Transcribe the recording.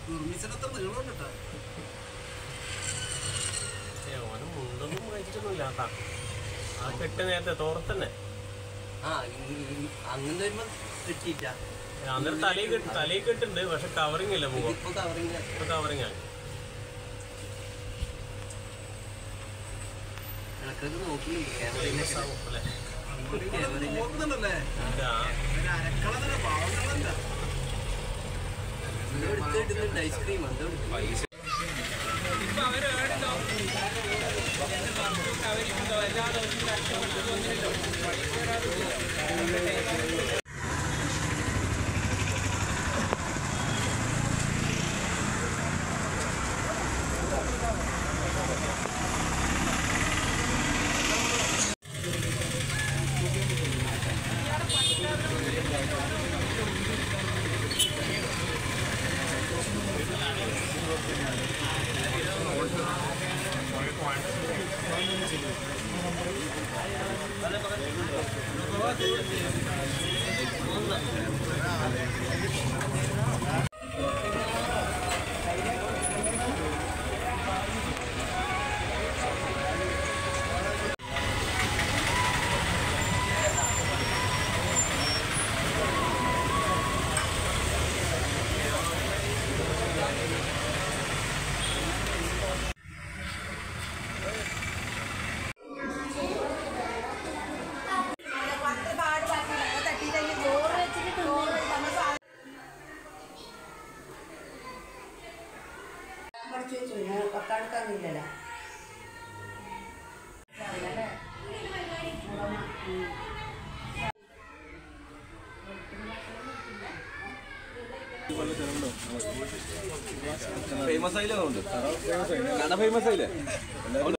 ഓന് മുണ്ടൊന്നും കഴിച്ചിട്ടൊന്നുമില്ല കേട്ടാ. ആ കെട്ട് നേരത്തെ തോർത്തന്നെ അങ്ങനെ വരുമ്പോ കിട്ടിയില്ല. അന്നേരം തലയിൽ കെട്ടുണ്ട്, പക്ഷെ കവറിങ് ഇല്ല. മുഖം ഇപ്പൊ കവറിങ് ആണ്. ഐസ്ക്രീം പക്കാടുക്കാന്നില്ലല്ലോ. ഫേമസ് ആയില്ലേ? കട ഫേമസ് ആയില്ലേ?